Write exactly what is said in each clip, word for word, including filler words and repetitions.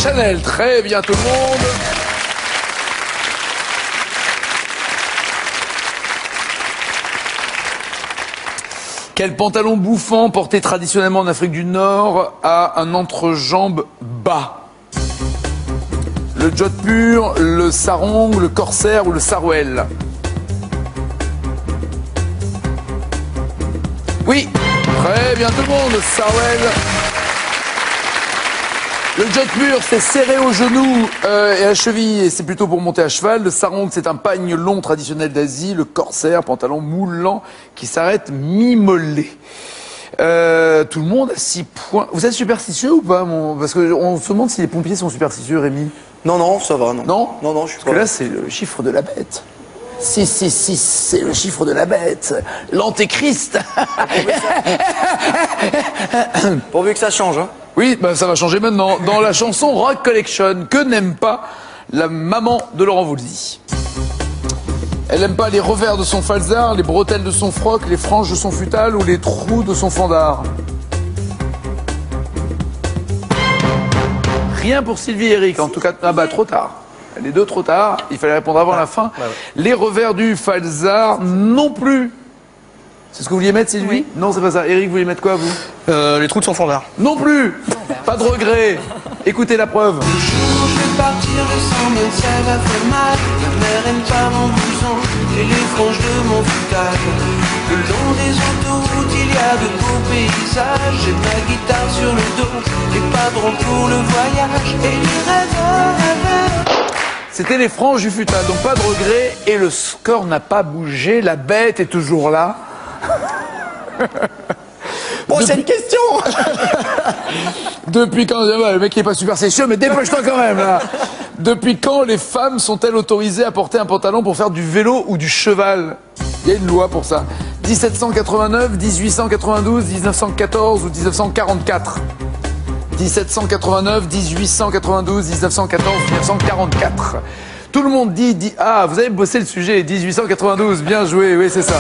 Chanel. Très bien tout le monde. Quel pantalon bouffant porté traditionnellement en Afrique du Nord a un entrejambe bas? Le jodhpur, le sarong, le corsaire ou le sarouel? Oui, très bien tout le monde, le sarouel. Le jodhpur, c'est serré au genou euh, et à la cheville, et c'est plutôt pour monter à cheval. Le sarong, c'est un pagne long traditionnel d'Asie. Le corsaire, pantalon moulant qui s'arrête mi-mollet. Euh, tout le monde a six points. Vous êtes superstitieux ou pas mon... Parce qu'on se demande si les pompiers sont superstitieux, Rémi. Non, non, ça va, non. Non Non, non, je suis Parce pas... que là, c'est le chiffre de la bête. six six six, c'est le chiffre de la bête. L'antéchrist. Pourvu que ça change, hein. Oui, bah ça va changer maintenant. Dans la chanson Rock Collection, que n'aime pas la maman de Laurent Voulzy? Elle n'aime pas les revers de son falzar, les bretelles de son froc, les franges de son futal ou les trous de son fandard. Rien pour Sylvie et Eric, en tout cas. Ah bah trop tard. Les deux trop tard, il fallait répondre avant la fin. Ouais, ouais. Les revers du falzar non plus. C'est ce que vous vouliez mettre, Sylvie? Oui. Non, c'est pas ça. Eric, vous vouliez mettre quoi, vous? Euh, les trous de son fondard. Non plus. Pas de regret. Écoutez la preuve. Le jour où je vais partir, je sens même ça va faire mal. Ma mère aime pas mon blouson et les franges de mon futal. Le long des autoroutes, il y a de beaux paysages. J'ai ma guitare sur le dos, les padrons pour le voyage et les rêveurs, rêveurs. C'était les franges du futal, donc pas de regret. Et le score n'a pas bougé. La bête est toujours là. Prochaine Depuis... question. Depuis quand... Ouais, le mec il est pas superstitieux, mais dépêche-toi quand même là. Depuis quand les femmes sont-elles autorisées à porter un pantalon pour faire du vélo ou du cheval? Il y a une loi pour ça. dix-sept cent quatre-vingt-neuf, dix-huit cent quatre-vingt-douze, dix-neuf cent quatorze ou dix-neuf cent quarante-quatre? dix-sept cent quatre-vingt-neuf, dix-huit cent quatre-vingt-douze, dix-neuf cent quatorze, dix-neuf cent quarante-quatre. Tout le monde dit, dit... Ah, vous avez bossé le sujet, dix-huit cent quatre-vingt-douze, bien joué, oui c'est ça.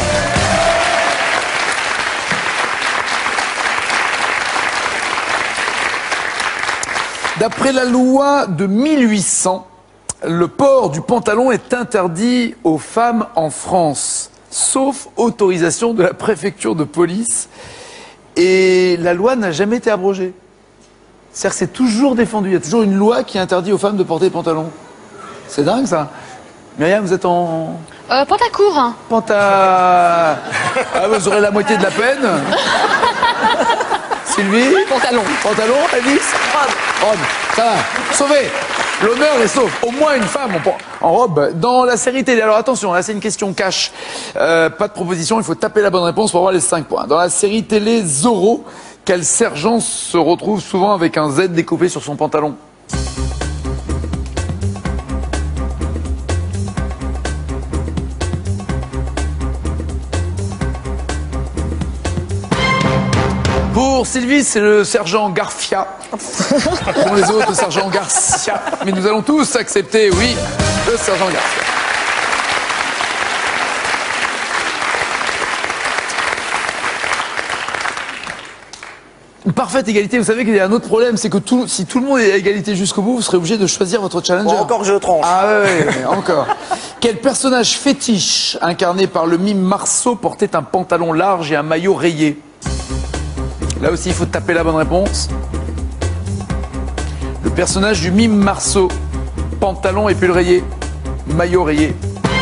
D'après la loi de mille huit cents, le port du pantalon est interdit aux femmes en France, sauf autorisation de la préfecture de police. Et la loi n'a jamais été abrogée. C'est-à-dire que c'est toujours défendu. Il y a toujours une loi qui interdit aux femmes de porter des pantalons. C'est dingue ça. Myriam, vous êtes en... Euh, pantacourt. Hein. Panta... Ah, vous aurez la moitié de la peine. Sylvie? Pantalon. Pantalon, Alice? Robe. Ça va. Sauvé. L'honneur est sauf. Au moins une femme en, en robe dans la série télé. Alors attention, là c'est une question cash. Euh, pas de proposition, il faut taper la bonne réponse pour avoir les cinq points. Dans la série télé Zorro, quel sergent se retrouve souvent avec un Z découpé sur son pantalon? Pour Sylvie, c'est le sergent Garfia. Pour les autres, le sergent Garcia. Mais nous allons tous accepter, oui, le sergent Garcia. Une parfaite égalité. Vous savez qu'il y a un autre problème, c'est que tout, si tout le monde est à égalité jusqu'au bout, vous serez obligé de choisir votre challenger. Bon, encore je tranche. Ah ouais, ouais, encore. Quel personnage fétiche, incarné par le mime Marceau, portait un pantalon large et un maillot rayé? Là aussi, il faut taper la bonne réponse. Le personnage du mime Marceau, pantalon et pull rayé, maillot rayé.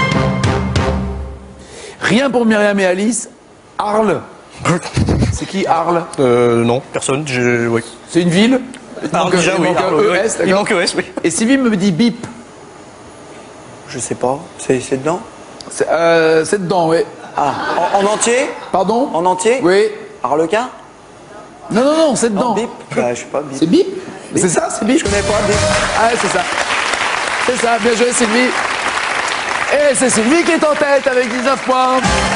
Rien pour Myriam et Alice. Arles. C'est qui Arles? Euh, non, personne, je... oui. C'est une ville? Arles, déjà, oui. Arles, oui, E S, oui. Il manque E S, oui. Et Sylvie me dit bip. Je sais pas, c'est dedans? C'est euh, dedans, oui. Ah, en, en entier? Pardon? En entier? Oui. Arlequin? Non, non, non, c'est dedans. Non, bip? Bah, je sais pas, bip. C'est bip? C'est ça, c'est bip? Je connais pas, bip. Ah, c'est ça. C'est ça, bien joué Sylvie. Et c'est Sylvie qui est en tête avec dix-neuf points.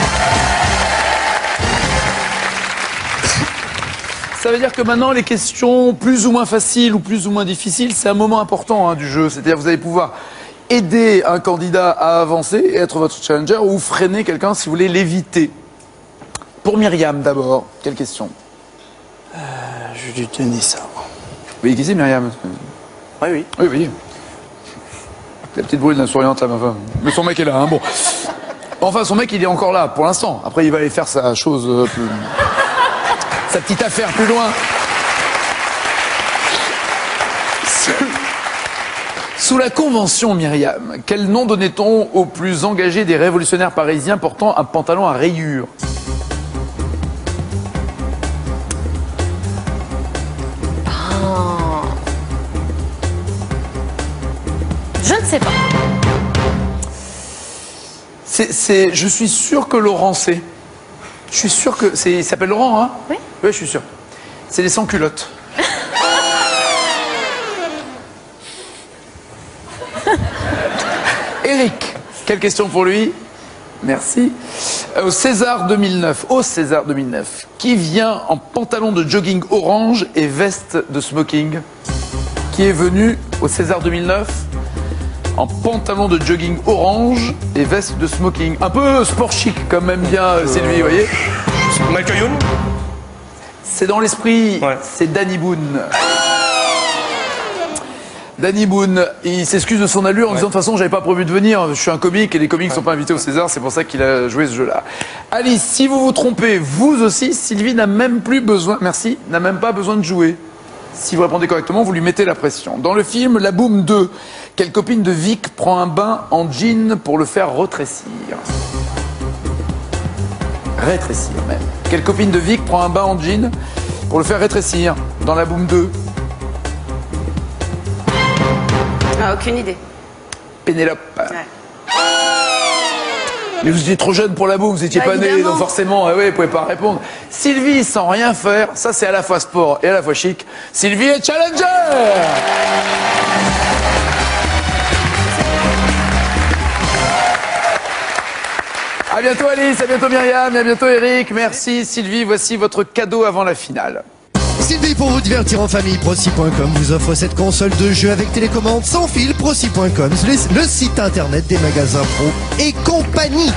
Ça veut dire que maintenant, les questions plus ou moins faciles ou plus ou moins difficiles, c'est un moment important hein, du jeu. C'est-à-dire que vous allez pouvoir aider un candidat à avancer et être votre challenger ou freiner quelqu'un si vous voulez l'éviter. Pour Myriam d'abord, quelle question? Euh, je vais lui donner ça. Oui, qui c'est Myriam? Oui, oui. Oui, oui. La petite brune, la souriante, là, ma femme. Mais son mec est là, hein, bon. Enfin, son mec, il est encore là, pour l'instant. Après, il va aller faire sa chose... Euh, plus... sa petite affaire plus loin. Sous la Convention, Myriam, quel nom donnait-on au plus engagé des révolutionnaires parisiens portant un pantalon à rayures? Oh. Je ne sais pas. C'est, c'est, je suis sûr que Laurent sait. Je suis sûr que... c'est, il s'appelle Laurent, hein? Oui. Oui, je suis sûr. C'est les sans-culottes. Eric, quelle question pour lui? Merci. Au César deux mille neuf, au César deux mille neuf, qui vient en pantalon de jogging orange et veste de smoking? Qui est venu au César deux mille neuf en pantalon de jogging orange et veste de smoking? Un peu sport chic, quand même bien, euh... Sylvie, vous voyez? Michael Youn. C'est dans l'esprit, ouais. C'est Danny Boone. Danny Boone, il s'excuse de son allure en ouais. disant de toute façon j'avais pas prévu de venir, je suis un comique et les comiques ne ouais. sont pas invités au César, c'est pour ça qu'il a joué ce jeu-là. Alice, si vous vous trompez, vous aussi, Sylvie n'a même plus besoin, merci, n'a même pas besoin de jouer. Si vous répondez correctement, vous lui mettez la pression. Dans le film La Boum deux, quelle copine de Vic prend un bain en jean pour le faire rétrécir? Rétrécir même. Quelle copine de Vic prend un bain en jean pour le faire rétrécir dans La Boum deux? Ah, aucune idée. Pénélope. Ouais. Mais vous étiez trop jeune pour La Boum, vous étiez bah, pas né, donc forcément, eh ouais, vous pouvez pas répondre. Sylvie, sans rien faire, ça c'est à la fois sport et à la fois chic. Sylvie est challenger. À bientôt Alice, à bientôt Myriam, et à bientôt Eric. Merci Sylvie, voici votre cadeau avant la finale. Sylvie, pour vous divertir en famille, Proci point com vous offre cette console de jeu avec télécommande sans fil. Proci point com, le site internet des magasins pro et compagnie.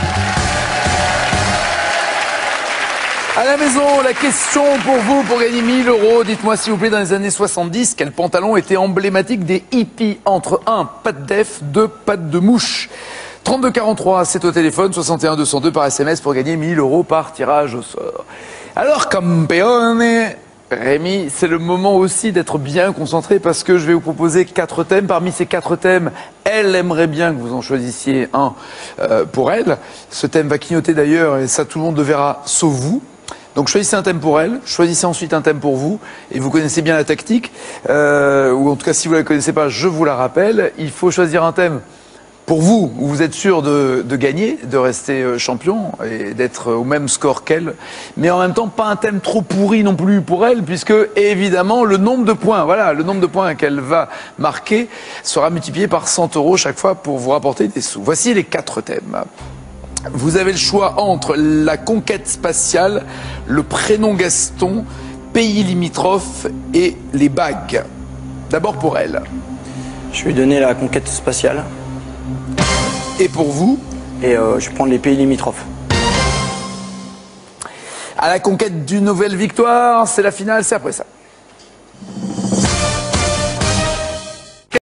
À la maison, la question pour vous, pour gagner mille euros. Dites-moi s'il vous plaît, dans les années soixante-dix, quel pantalon était emblématique des hippies? Entre un, patte d'œuf, deux, patte de mouche. trente-deux quarante-trois, c'est au téléphone, soixante et un deux cent deux par S M S pour gagner mille euros par tirage au sort. Alors, campione, Rémi, c'est le moment aussi d'être bien concentré parce que je vais vous proposer quatre thèmes. Parmi ces quatre thèmes, elle aimerait bien que vous en choisissiez un euh, pour elle. Ce thème va clignoter d'ailleurs et ça tout le monde le verra sauf vous. Donc choisissez un thème pour elle, choisissez ensuite un thème pour vous, et vous connaissez bien la tactique, euh, ou en tout cas si vous ne la connaissez pas, je vous la rappelle, il faut choisir un thème pour vous, où vous êtes sûr de, de gagner, de rester champion et d'être au même score qu'elle, mais en même temps pas un thème trop pourri non plus pour elle, puisque évidemment le nombre de points, voilà, le nombre de points qu'elle va marquer sera multiplié par cent euros chaque fois pour vous rapporter des sous. Voici les quatre thèmes. Vous avez le choix entre la conquête spatiale, le prénom Gaston, pays limitrophes et les bagues. D'abord pour elle. Je vais lui donner la conquête spatiale. Et pour vous? Et euh, je vais prendre les pays limitrophes. À la conquête d'une nouvelle victoire, c'est la finale, c'est après ça.